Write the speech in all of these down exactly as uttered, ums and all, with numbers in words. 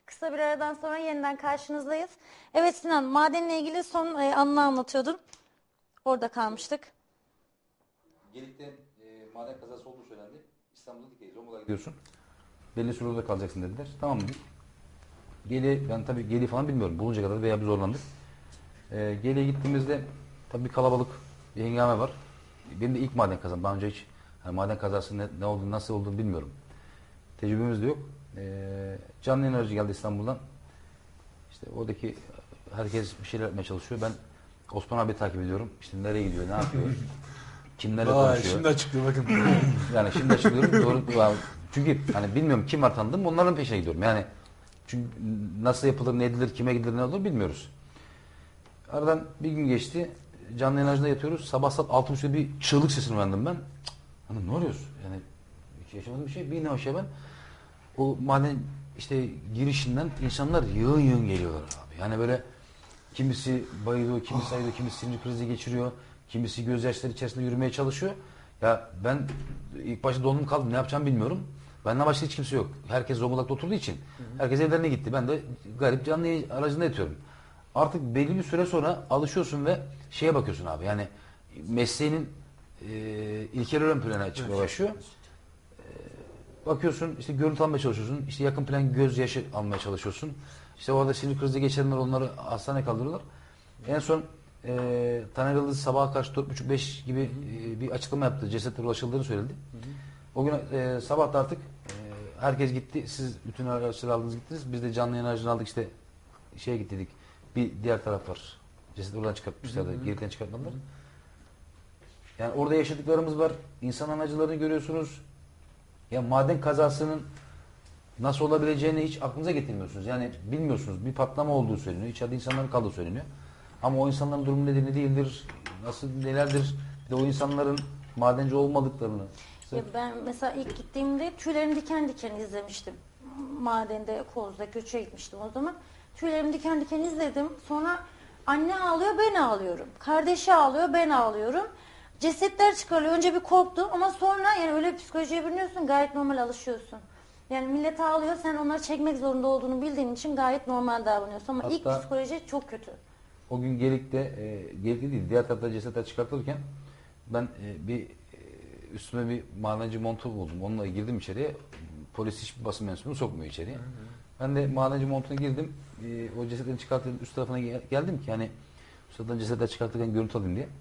Kısa bir aradan sonra yeniden karşınızdayız. Evet Sinan, madenle ilgili son e, anını anlatıyordun. Orada kalmıştık. Gelik'te e, maden kazası olduğu söylendi. İstanbul'da dikeyiz. Zonguldak'a gidiyorsun. Belli süre orada kalacaksın dediler. Tamam dedik. Geli, ben tabii Geli falan bilmiyorum. Bulunca kadar veya bir zorlandık. E, Geli'ye gittiğimizde tabii bir kalabalık, bir hengame var. Benim de ilk maden kazam. Daha önce hiç hani maden kazası ne, ne olduğunu, nasıl olduğunu bilmiyorum. Tecrübemiz de yok. E, canlı enerji geldi İstanbul'dan. İşte oradaki herkes bir şeyler yapmaya çalışıyor. Ben Osman abi takip ediyorum. İşte nereye gidiyor, ne yapıyor, kimlerle Vay, konuşuyor. şimdi açıklıyor bakın. Yani şimdi açıklıyorum. Doğru, çünkü hani bilmiyorum kim var tanıdım, onların peşine gidiyorum. Yani çünkü nasıl yapılır, ne edilir, kime gidilir, ne olur bilmiyoruz. Aradan bir gün geçti. Canlı enerjide yatıyoruz. Sabah saat altı buçukta bir çığlık sesini uyandım ben. Hani ne oluyoruz? Yani hiç yaşamadığım bir şey. Bir ne şey ben. O maden işte girişinden insanlar yığın yığın geliyorlar abi. Yani böyle kimisi bayılıyor, kimisi ayılıyor, kimisi sinir krizi geçiriyor, kimisi gözyaşları içerisinde yürümeye çalışıyor. Ya ben ilk başta dondum kaldım, ne yapacağımı bilmiyorum. Benden başka hiç kimse yok. Herkes Zonguldak'ta oturduğu için herkes evlerine gitti. Ben de garip canlı aracında yatıyorum. Artık belli bir süre sonra alışıyorsun ve şeye bakıyorsun abi. Yani mesleğinin e, ilkeleri ön plana çıkmaya başlıyor. Bakıyorsun işte görüntü almaya çalışıyorsun. İşte yakın plan göz yaşı almaya çalışıyorsun. İşte orada sinir krizi geçirenler onları hastaneye kaldırıyorlar. En son e, Taner Yıldız sabaha karşı dört buçuk beş gibi e, bir açıklama yaptı. Cesetler ulaşıldığını söyledi. Hı hı. O gün e, sabah da artık e, herkes gitti. Siz bütün araçları aldınız gittiniz. Biz de canlı enerjini aldık işte şeye gittik. Bir diğer taraf var. Cesedi oradan çıkartmışlardı. Geriden çıkartmadılar. Hı hı. Yani orada yaşadıklarımız var. İnsan acılarını görüyorsunuz. Ya maden kazasının nasıl olabileceğini hiç aklınıza getirmiyorsunuz. Yani bilmiyorsunuz. Bir patlama olduğu söyleniyor. İçeride insanların kaldığı söyleniyor. Ama o insanların durumu nedir, ne değildir, nasıl nelerdir, bir de o insanların madenci olmadıklarını. Ya ben mesela ilk gittiğimde tüylerim diken diken izlemiştim. Madende, Koz'da göçe gitmiştim o zaman. Tüylerim diken diken izledim. Sonra anne ağlıyor, ben ağlıyorum. Kardeşi ağlıyor, ben ağlıyorum. Cesetler çıkarılıyor. Önce bir korktum ama sonra yani öyle bir psikolojiye bürünüyorsun, gayet normal alışıyorsun. Yani millet ağlıyor, sen onları çekmek zorunda olduğunu bildiğin için gayet normal davranıyorsun. Ama hatta ilk psikoloji çok kötü. O gün Gelik'te, e, Gelik'te değil, diğer tarafta cesetler çıkartılırken ben e, bir e, üstüme bir madenci montu buldum. Onunla girdim içeriye. Polis hiçbir basın mensubunu sokmuyor içeriye. Hı hı. Ben de madenci montuna girdim. E, o cesetlerin çıkartıldığı üst tarafına gel geldim ki hani üstadından cesetler çıkartırken görüntü alayım diye.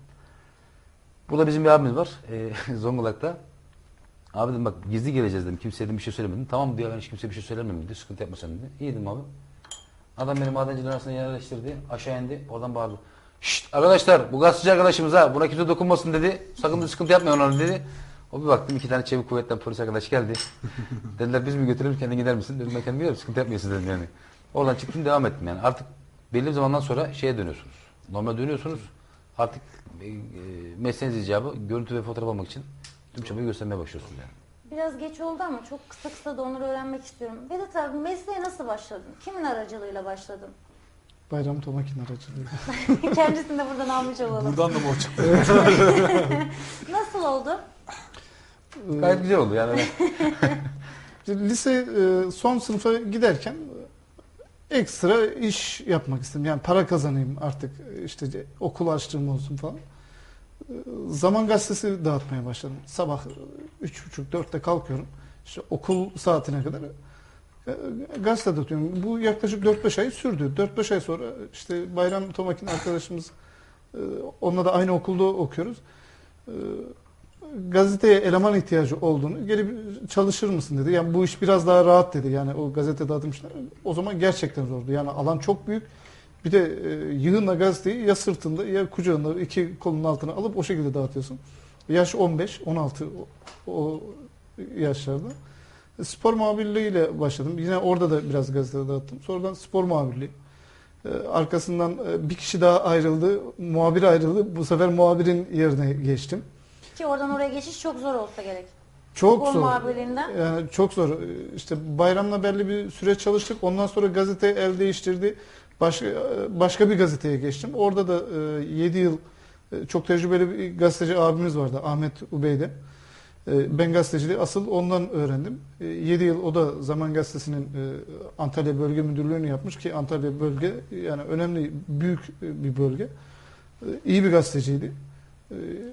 Burada bizim bir abimiz var. E, Zonguldak'ta. Abi dedim bak gizli geleceğiz dedim. Kimseye dedim bir şey söylemedim. Tamam diyor ben hiç kimseye bir şey söylemem dedi. Sıkıntı yapma sen dedi. İyi dedim abi. Adam beni madencilerin arasında yerleştirdi. Aşağı indi. Oradan bağırdı. Şşt arkadaşlar bu gazeteci arkadaşımız ha. Buna kimse dokunmasın dedi. Sakın bir sıkıntı yapmayın ona dedi. O bir baktım iki tane çevik kuvvetten polis arkadaş geldi. Dediler biz mi götürelim kendin gider misin? Dedim ben kendim giderim. Sıkıntı yapmayasın dedim yani. Oradan çıktım devam ettim yani. Artık belli bir zamandan sonra şeye dönüyorsunuz. Normal dönüyorsunuz. Artık e, mesleğiniz icabı görüntü ve fotoğraf almak için tüm çabayı göstermeye başlıyorsunuz yani. Biraz geç oldu ama çok kısa kısa da onları öğrenmek istiyorum. Vedat abi mesleğe nasıl başladın? Kimin aracılığıyla başladın? Bayram Tomakin aracılığıyla. Kendisini de buradan almış olalım. Buradan da mı o çıktı? Nasıl oldu? Gayet güzel oldu yani. Lise e, son sınıfa giderken e, ekstra iş yapmak istedim. Yani para kazanayım artık işte okul açtığım olsun falan. E, Zaman gazetesi dağıtmaya başladım. Sabah üç buçuk dörtte kalkıyorum. İşte okul saatine kadar e, gazete dağıtıyorum. Bu yaklaşık dört beş ay sürdü. dört beş ay sonra işte Bayram Tomakin arkadaşımız e, onunla da aynı okulda okuyoruz. E, gazeteye eleman ihtiyacı olduğunu gelip çalışır mısın dedi. Yani bu iş biraz daha rahat dedi. Yani o gazete dağıtmışlar. O zaman gerçekten zordu. Yani alan çok büyük. Bir de e, yığınla gazeteyi ya sırtında ya kucağında iki kolunun altına alıp o şekilde dağıtıyorsun. Yaş on beş on altı o, o yaşlarda. Spor muhabirliğiyle başladım. Yine orada da biraz gazete dağıttım. Sonradan spor muhabirliği. E, arkasından e, bir kişi daha ayrıldı. Muhabir ayrıldı. Bu sefer muhabirin yerine geçtim. Ki oradan oraya geçiş çok zor olsa gerek. Çok Spor zor. muhabirliğinden. Yani çok zor. İşte Bayram'la belli bir süre çalıştık. Ondan sonra gazete el değiştirdi. Başka başka bir gazeteye geçtim. Orada da yedi yıl çok tecrübeli bir gazeteci abimiz vardı. Ahmet Ubeyde. E, ben gazeteciliği asıl ondan öğrendim. E, yedi yıl o da Zaman Gazetesi'nin e, Antalya Bölge Müdürlüğü'nü yapmış ki Antalya bölge yani önemli, büyük bir bölge. E, iyi bir gazeteciydi. E,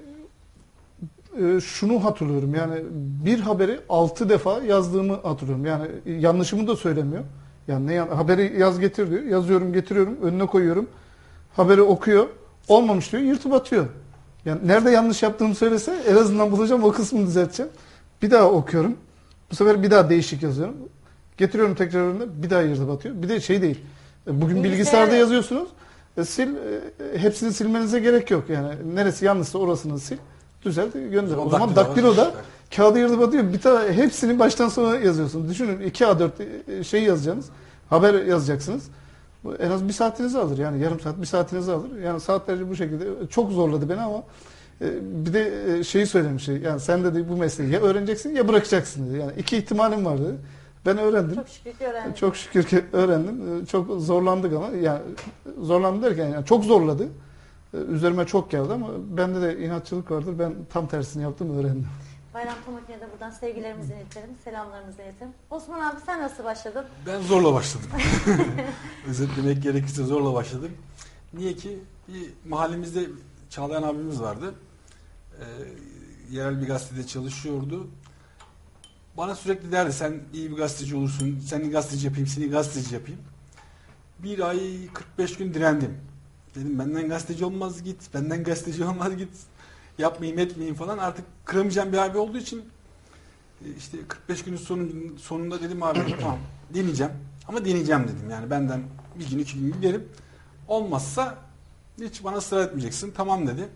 e, şunu hatırlıyorum yani bir haberi altı defa yazdığımı hatırlıyorum. Yani yanlışımı da söylemiyor. Yani ne yan- haberi yaz getir diyor. Yazıyorum, getiriyorum, önüne koyuyorum. Haberi okuyor. Olmamış diyor, yırtıp atıyor. Yani nerede yanlış yaptığımı söylese en azından bulacağım, o kısmını düzelteceğim. Bir daha okuyorum. Bu sefer bir daha değişik yazıyorum. Getiriyorum tekrar önüne, bir daha yırtıp atıyor. Bir de şey değil. e, Bugün Bilgisayar- bilgisayarda yazıyorsunuz. E, sil e, hepsini silmenize gerek yok. Yani neresi yanlışsa orasını sil. Düzelt, gönder. O zaman daktiloda kağıdı yırtıp atıyor. Bir tane hepsini baştan sona yazıyorsunuz. Düşünün iki A dört e, şey yazacaksınız. Haber yazacaksınız. Bu en az bir saatinizi alır. Yani yarım saat, bir saatinizi alır. Yani saatlerce bu şekilde çok zorladı beni ama e, bir de e, şeyi söylemiş. Yani sen dedi bu mesleği ya öğreneceksin ya bırakacaksın dedi. Yani iki ihtimalim var dedi. Ben öğrendim. Çok şükür ki öğrendim. Çok şükür ki öğrendim. E, Çok zorlandık ama yani zorlandı derken yani çok zorladı. E, Üzerime çok geldi ama bende de inatçılık vardır. Ben tam tersini yaptım, öğrendim. Bayram Tomaki'ne de buradan sevgilerimizi iletelim, selamlarımızı iletelim. Osman abi sen nasıl başladın? Ben zorla başladım. Özetlemek gerekirse zorla başladım. Niye ki? Bir mahallemizde Çağlayan abimiz vardı. Ee, yerel bir gazetede çalışıyordu. Bana sürekli derdi sen iyi bir gazeteci olursun, seni gazeteci yapayım, seni gazeteci yapayım. Bir ay kırk beş gün direndim. Dedim benden gazeteci olmaz git, benden gazeteci olmaz git. Yapmayayım etmeyeyim falan. Artık kıramayacağım bir abi olduğu için e, işte kırk beş günün sonun, sonunda dedim abi tamam deneyeceğim. Ama deneyeceğim dedim yani benden bir gün iki gün giderim. Olmazsa hiç bana ısrar etmeyeceksin. Tamam dedi.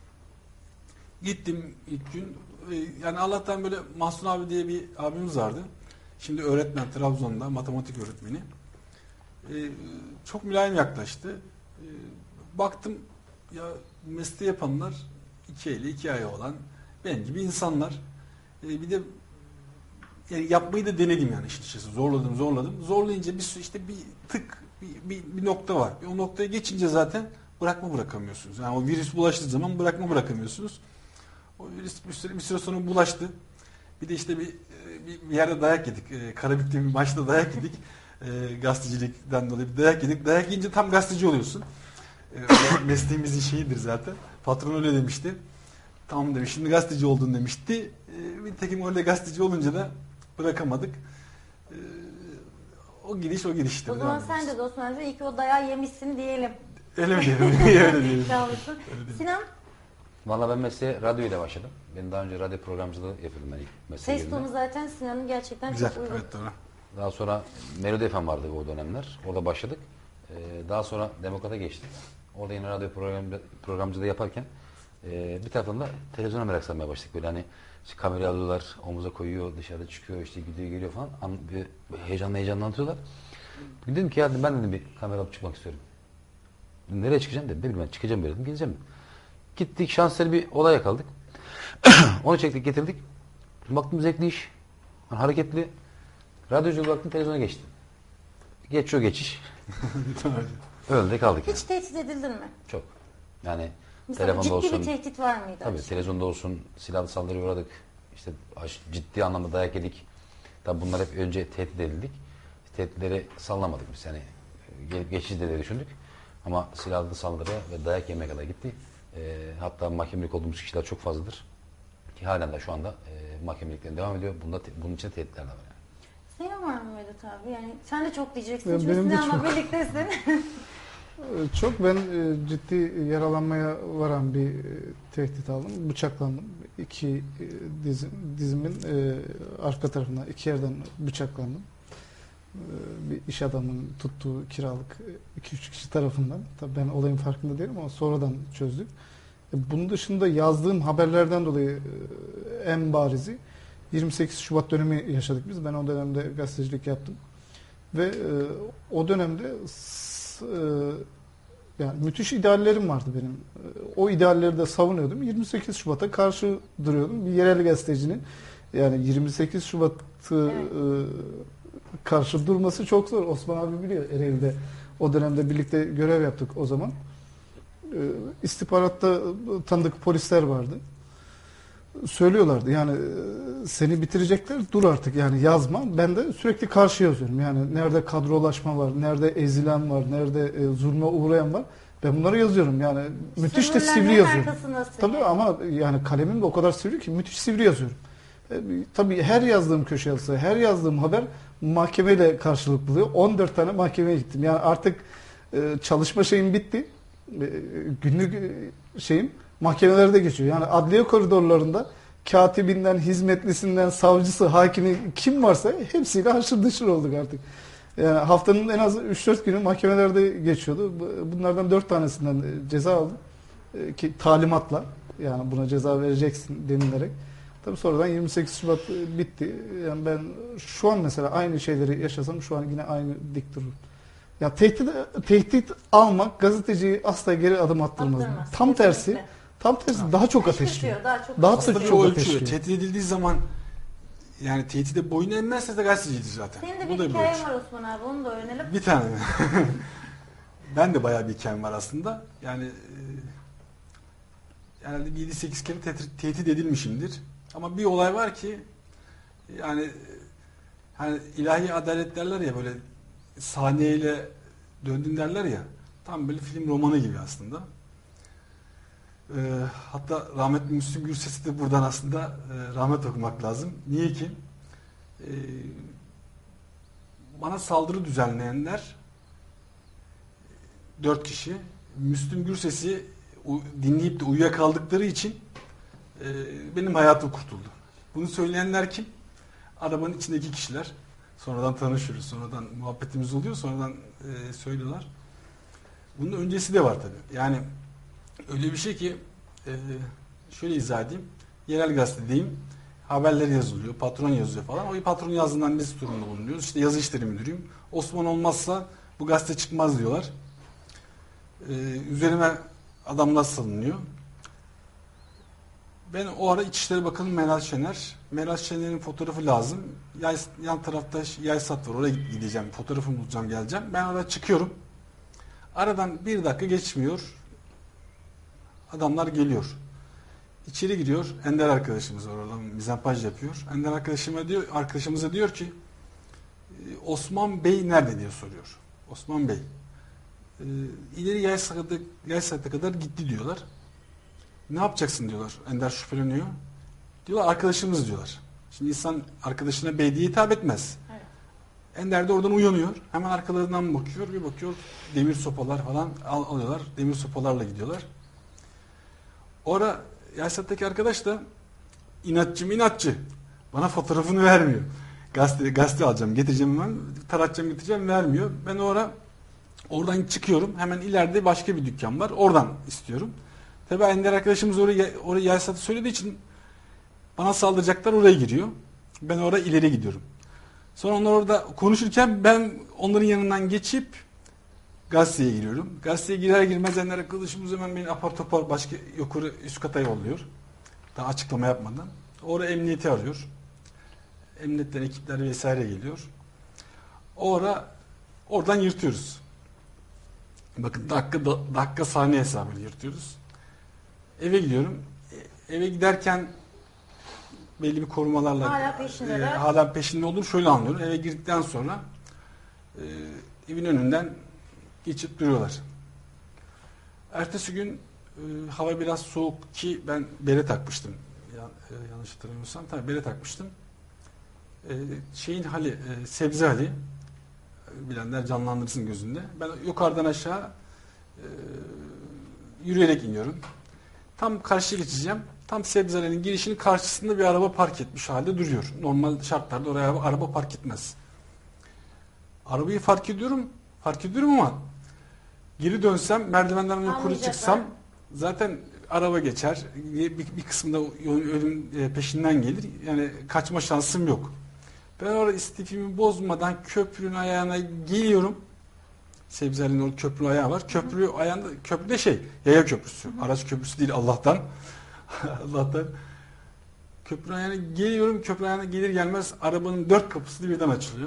Gittim ilk gün. E, Yani Allah'tan böyle Mahsun abi diye bir abimiz vardı. Şimdi öğretmen Trabzon'da matematik öğretmeni. E, Çok mülayim yaklaştı. E, Baktım ya mesleği yapanlar iki eli iki ayağı olan benim gibi insanlar. E, bir de yani yapmayı da denedim yani işin açıkçası. Zorladım zorladım. Zorlayınca bir sürü işte bir tık bir, bir, bir nokta var. O noktaya geçince zaten bırakma bırakamıyorsunuz. Yani o virüs bulaştığı zaman bırakma bırakamıyorsunuz. O virüs bir süre, bir süre sonra bulaştı. Bir de işte bir bir, bir yerde dayak yedik. E, Karabük'te bir maçta dayak yedik. E, gazetecilikten dolayı bir dayak yedik. Dayak yiyince tam gazeteci oluyorsun. E, mesleğimizin şeyidir zaten. Patron öyle demişti. Tamam demiş. Şimdi gazeteci oldun demişti. E, bir tekim öyle gazeteci olunca da bırakamadık. E, o gidiş o gidişti. O zaman sen de Osman abi iyi ki o dayağı yemişsin diyelim. Öyle mi diyelim? Öyle diyelim. Kalmışsın. Sinan, Valla ben mesleğe radyo ile başladım. Ben daha önce radyo programcılığı yapıyordum ben ilk mesleğe ses girdiğimde. tonu zaten Sinan'ın gerçekten Güzel. çok uygun. Evet doğru. Daha sonra Melodi F M vardı o dönemler. Orada başladık. Ee, daha sonra Demokrat'a geçtik. Orada yine radyo program, programcılığı yaparken e, bir taraftan da televizyona merak sarmaya başladık. Böyle hani işte kamerayı alıyorlar, omuza koyuyor, dışarı çıkıyor, işte gidiyor geliyor falan. An, bir heyecanla heyecanla anlatıyorlar. Bugün dedim ki ya ben dedim bir kamera alıp çıkmak istiyorum. Dedim, nereye çıkacağım dedim. Ne bileyim ben çıkacağım böyle dedim. Gideceğim. Gittik şanslı bir olay yakaladık. Onu çektik getirdik. Baktım zevkli iş. Yani hareketli. Radyocu baktım televizyona geçti. Geç o geçiş. Öyle kaldık. Hiç tehdit edildin mi? Çok. Yani Mesela telefonda ciddi olsun. bir tehdit var mıydı? Tabii televizyonda olsun silahlı saldırıya uğradık. İşte aş- ciddi anlamda dayak yedik. Tabii bunlar hep önce tehdit edildik. Tehditleri sallamadık biz. Yani gelip geçici diye düşündük. Ama silahlı saldırıya ve dayak yemeye kadar gitti. E, hatta mahkemelik olduğumuz kişiler çok fazladır. Ki halen de şu anda e, mahkemeliklerin devam ediyor. Bunda te- bunun için tehditler de var. Yani. Senin var mı Vedat abi? Yani sen de çok diyeceksin. Ya Çünkü benim de Sinan'la çok. birliktesin. Ee, Çok ben e, ciddi yaralanmaya varan bir e, tehdit aldım. Bıçaklandım. İki e, dizim, dizimin e, arka tarafına iki yerden bıçaklandım. E, bir iş adamının tuttuğu kiralık iki üç kişi tarafından. Tabii ben olayın farkında değilim ama sonradan çözdük. E, bunun dışında yazdığım haberlerden dolayı e, en barizi yirmi sekiz Şubat dönemi yaşadık biz. Ben o dönemde gazetecilik yaptım. Ve e, o dönemde s- e, yani müthiş ideallerim vardı benim. E, o idealleri de savunuyordum. yirmi sekiz Şubat'a karşı duruyordum. Bir yerel gazetecinin yani yirmi sekiz Şubat'ı Evet. e, karşı durması çok zor. Osman abi biliyor Ereğli'de. O dönemde birlikte görev yaptık o zaman. E, istihbaratta tanıdık polisler vardı. söylüyorlardı. Yani e, seni bitirecekler, dur artık yani yazma. Ben de sürekli karşı yazıyorum. Yani nerede kadrolaşma var, nerede ezilen var, nerede e, zulme uğrayan var. Ben bunları yazıyorum. Yani müthiş de sivri Sınırların yazıyorum. arkasındasın Tabii yani. ama yani kalemim de o kadar sivri ki müthiş sivri yazıyorum. E, tabii her yazdığım köşe yazısı, her yazdığım haber mahkemeyle karşılık buluyor. on dört tane mahkemeye gittim. Yani artık e, çalışma şeyim bitti. E, günlük e, şeyim mahkemelerde geçiyor. Yani adliye koridorlarında katibinden, hizmetlisinden, savcısı, hakimi kim varsa hepsiyle haşır dışır olduk artık. Yani haftanın en az üç dört günü mahkemelerde geçiyordu. Bunlardan dört tanesinden ceza aldım. E, ki talimatla, yani buna ceza vereceksin denilerek. Tabii sonradan yirmi sekiz Şubat bitti. Yani ben şu an mesela aynı şeyleri yaşasam şu an yine aynı dik dururum. Ya tehdit tehdit almak gazeteciyi asla geri adım attırmaz. Attırmaz, Tam tersi, kesinlikle. tam tersi daha çok Kışkırtıyor, ateşliyor. Daha çok Daha kışkırtıyor. Aslında çok çoğu ölçüyor. ateşliyor. Tehdit edildiği zaman yani tehdide boyun eğmezse de gazetecidir zaten. Senin de Bu bir da hikayen ölçü. var Osman abi, onu da öğrenelim. Bir tane. Ben de bayağı bir hikayem var aslında. Yani e, herhalde bir yedi sekiz kere tehdit, tehdit edilmişimdir. Ama bir olay var ki yani hani ilahi adalet derler ya, böyle sahneyle döndün derler ya, tam böyle film romanı gibi aslında. E, hatta rahmetli Müslüm Gürses'e de buradan aslında e, rahmet okumak lazım. Niye ki? E, bana saldırı düzenleyenler dört kişi. Müslüm Gürses'i dinleyip de uyuyakaldıkları için e, benim hayatım kurtuldu. Bunu söyleyenler kim? Arabanın içindeki kişiler. Sonradan tanışıyoruz. Sonradan muhabbetimiz oluyor. Sonradan e, söylüyorlar. Bunun öncesi de var tabii. Yani öyle bir şey ki e, şöyle izah edeyim. Yerel gazetedeyim. Haberler yazılıyor. Patron yazıyor falan. O patron yazdığından biz sorumlu bulunuyoruz. İşte yazı işleri müdürüyüm. Osman olmazsa bu gazete çıkmaz diyorlar. Ee, üzerime adamlar salınıyor. Ben o ara İçişleri Bakanı Meral Şener. Meral Şener'in fotoğrafı lazım. Yay, yan tarafta yay sat var. Oraya gideceğim. Fotoğrafımı bulacağım, geleceğim. Ben orada çıkıyorum. Aradan bir dakika geçmiyor. Adamlar geliyor. İçeri giriyor. Ender arkadaşımız var orada. Mizampaj yapıyor. Ender arkadaşıma diyor, arkadaşımıza diyor ki Osman Bey nerede diye soruyor. Osman Bey. E, ileri yay saate, yay saate kadar gitti diyorlar. Ne yapacaksın diyorlar. Ender şüpheleniyor. Diyorlar arkadaşımız diyorlar. Şimdi insan arkadaşına bey diye hitap etmez. Evet. Ender de oradan uyanıyor. Hemen arkalarından bakıyor. Bir bakıyor demir sopalar falan al, alıyorlar. Demir sopalarla gidiyorlar. Orada Yaysat'taki arkadaş da inatçı mı inatçı. Bana fotoğrafını vermiyor. Gazete, gazete alacağım, getireceğim hemen. Taratacağım, getireceğim, vermiyor. Ben orada oradan çıkıyorum. Hemen ileride başka bir dükkan var. Oradan istiyorum. Tabii Ender arkadaşımız oraya, oraya Yaysat'ı söylediği için bana saldıracaklar, oraya giriyor. Ben oraya ileri gidiyorum. Sonra onlar orada konuşurken ben onların yanından geçip gazeteye giriyorum. Gazeteye girer girmez Ender arkadaşımız hemen beni apar topar başka yukarı üst kata yolluyor. Daha açıklama yapmadan. Orada emniyeti arıyor. Emniyetten ekipler vesaire geliyor. Orada oradan yırtıyoruz. Bakın dakika dakika saniye hesabıyla yırtıyoruz. Eve gidiyorum. Eve giderken belli bir korumalarla Hala peşindeler. e, hala peşinde olduğunu şöyle anlıyorum. Eve girdikten sonra e, evin önünden geçip duruyorlar. Ertesi gün e, hava biraz soğuk ki ben bere takmıştım. Ya, e, yanlış hatırlamıyorsam tabii bere takmıştım. E, şeyin hali, e, sebze hali, bilenler canlandırsın gözünde. Ben yukarıdan aşağı e, yürüyerek iniyorum. Tam karşıya geçeceğim. Tam sebzelerin girişinin karşısında bir araba park etmiş halde duruyor. Normal şartlarda oraya araba, araba park etmez. Arabayı fark ediyorum. Fark ediyorum ama geri dönsem, merdivenlerden yukarı Anlayacaklar. çıksam zaten araba geçer. Bir, bir kısmında ölüm peşinden gelir. Yani kaçma şansım yok. Ben orada istifimi bozmadan köprünün ayağına geliyorum. Sebzelerin orada köprü ayağı var. Köprü ayağında, köprüde şey, yaya köprüsü. Araç köprüsü değil Allah'tan. Allah'tan. Köprü ayağına geliyorum. Köprü ayağına gelir gelmez arabanın dört kapısı da birden açılıyor.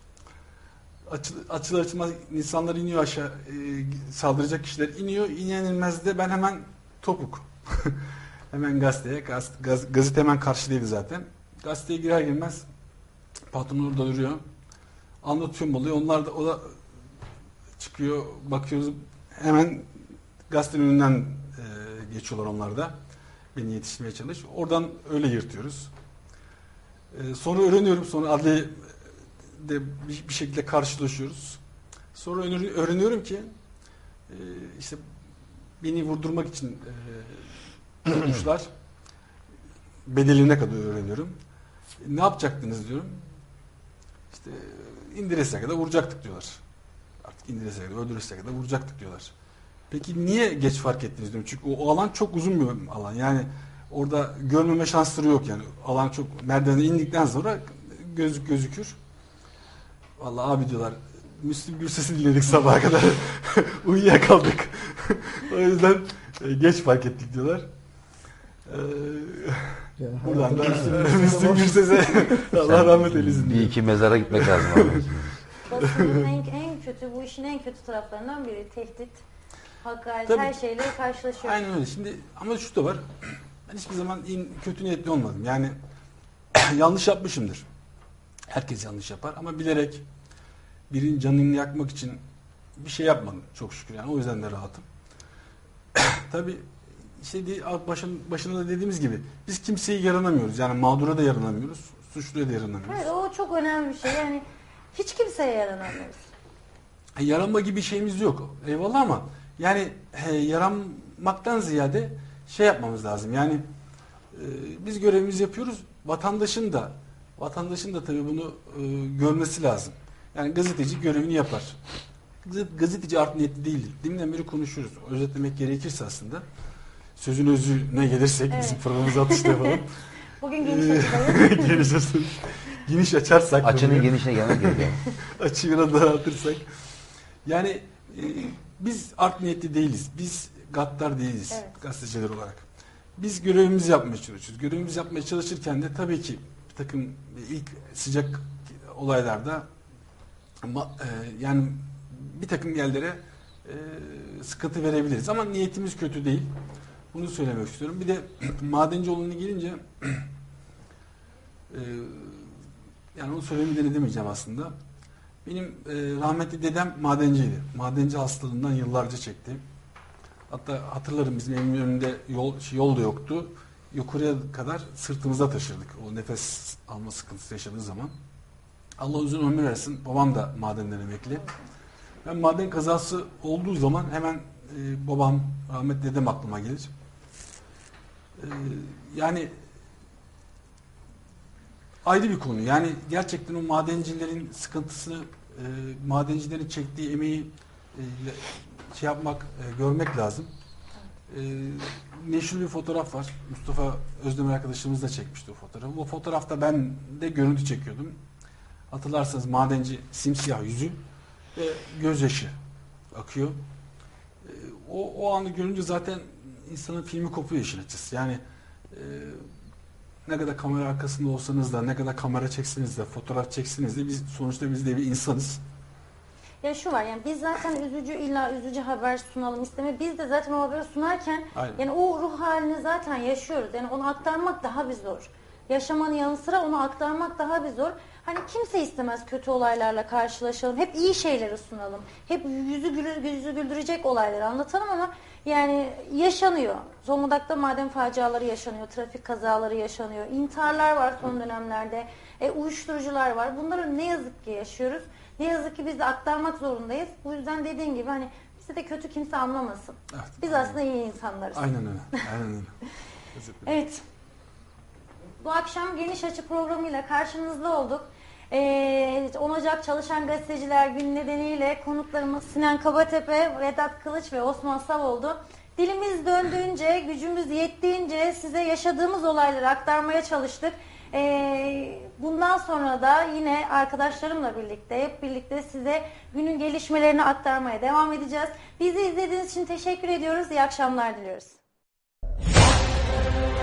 Açıl, açılır açılmaz insanlar iniyor aşağı. E, saldıracak kişiler iniyor. İner inmez de ben hemen topuk. Hemen gazeteye, gaz, gaz, gazete hemen karşıdaydı zaten. Gazeteye girer girmez patron orada duruyor. Anlatıyorum olayı. Onlar da, o da çıkıyor, bakıyoruz. Hemen gazetenin önünden e, geçiyorlar onlar da. Beni yetiştirmeye çalış. Oradan öyle yırtıyoruz. E, sonra öğreniyorum. Sonra adliye de bir, bir şekilde karşılaşıyoruz. Sonra öğreniyorum ki e, işte beni vurdurmak için e, tutmuşlar. Bedeline kadar öğreniyorum. E, ne yapacaktınız diyorum. İşte indiresine kadar vuracaktık diyorlar. Artık indiresine kadar, öldüresine kadar vuracaktık diyorlar. Peki niye geç fark ettiniz diyorum. Çünkü o, o alan çok uzun bir alan. Yani orada görmeme şansları yok yani. Alan çok, merdivene indikten sonra gözük gözükür. Vallahi abi diyorlar, Müslüm Gürses'i dinledik sabaha kadar. Uyuyakaldık. O yüzden e, geç fark ettik diyorlar. Ee, Ya, buradan da hayatım- Müslüm Gürses'e Allah Sen rahmet eylesin. Bir iki mezara gitmek lazım abi. Basının en, en kötü, bu işin en kötü taraflarından biri tehdit, hakaret, Tabii. her şeyle karşılaşıyoruz. Aynen öyle. Şimdi ama şu da var. Ben hiçbir zaman iyi, kötü niyetli olmadım. Yani yanlış yapmışımdır. Herkes yanlış yapar ama bilerek birinin canını yakmak için bir şey yapmadım çok şükür. Yani o yüzden de rahatım. Tabii işte de- başın, başında da dediğimiz gibi biz kimseyi yaranamıyoruz. Yani mağdura da yaranamıyoruz. Suçluya da yaranamıyoruz. Evet, o çok önemli bir şey. Yani hiç kimseye yaranamıyoruz. E, yaranma gibi şeyimiz yok. Eyvallah ama yani e, yaranmaktan ziyade şey yapmamız lazım. Yani e, biz görevimizi yapıyoruz. Vatandaşın da vatandaşın da tabii bunu e, görmesi lazım. Yani gazeteci görevini yapar. Gazete- Gazeteci art niyetli değil. Deminden beri konuşuyoruz. Özetlemek gerekirse aslında sözün özüne gelirsek Evet. bizim programımızı atışta yapalım. Bugün geniş açıdayız. geniş, açın- geniş açarsak Açının konuyu- genişine gelmek gerekiyor. açıyı biraz daraltırsak. Yani e, biz art niyetli değiliz. Biz gaddar değiliz Evet. gazeteciler olarak. Biz görevimizi yapmaya çalışıyoruz. Görevimizi yapmaya çalışırken de tabii ki bir takım ilk sıcak olaylarda ama e, yani bir takım yerlere e, sıkıntı verebiliriz. Ama niyetimiz kötü değil. Bunu söylemek istiyorum. Bir de madenci olanına gelince e, yani onu söylemeden edemeyeceğim aslında. Benim e, rahmetli dedem madenciydi. Madenci hastalığından yıllarca çekti. Hatta hatırlarım bizim evimin önünde yol, yol da yoktu. Yukarıya kadar sırtımıza taşırdık. O nefes alma sıkıntısı yaşadığı zaman. Allah uzun ömür versin. Babam da madenden emekli. Ben maden kazası olduğu zaman hemen e, babam, rahmetli dedem aklıma gelir. E, yani ayrı bir konu. Yani gerçekten o madencilerin sıkıntısını, e, madencilerin çektiği emeği e, şey yapmak, e, görmek lazım. E, meşhur bir fotoğraf var. Mustafa Özdemir arkadaşımız da çekmişti o fotoğrafı. O fotoğrafta ben de görüntü çekiyordum. Hatırlarsanız madenci simsiyah yüzü ve gözyaşı akıyor. E, o, o anı görünce zaten insanın filmi kopuyor işin açısı. Yani e, ne kadar kamera arkasında olsanız da, ne kadar kamera çekseniz de, fotoğraf çekseniz de biz sonuçta biz de bir insanız. Ya şu var, yani biz zaten üzücü, illa üzücü haber sunalım isteme. Biz de zaten o haberi sunarken Aynen. yani o ruh halini zaten yaşıyoruz. Yani onu aktarmak daha bir zor. Yaşamanın yanı sıra onu aktarmak daha bir zor. Hani kimse istemez kötü olaylarla karşılaşalım. Hep iyi şeyleri sunalım. Hep yüzü, gülür, yüzü güldürecek olayları anlatalım ama yani yaşanıyor. Zonguldak'ta maden faciaları yaşanıyor. Trafik kazaları yaşanıyor. İntiharlar var son dönemlerde. E, uyuşturucular var. Bunları ne yazık ki yaşıyoruz. Ne yazık ki biz de aktarmak zorundayız. Bu yüzden dediğin gibi hani bizi de kötü kimse anlamasın. Evet, Biz aynen. aslında iyi insanlarız. Aynen öyle. Aynen öyle. Evet. Bu akşam Geniş Açı programıyla karşınızda olduk. Ee, on Ocak Çalışan Gazeteciler Günü nedeniyle konuklarımız Sinan Kabatepe, Vedat Kılıç ve Osman Savoğlu. Dilimiz döndüğünce, gücümüz yettiğince size yaşadığımız olayları aktarmaya çalıştık. Ee, bundan sonra da yine arkadaşlarımla birlikte, hep birlikte size günün gelişmelerini aktarmaya devam edeceğiz. Bizi izlediğiniz için teşekkür ediyoruz. İyi akşamlar diliyoruz.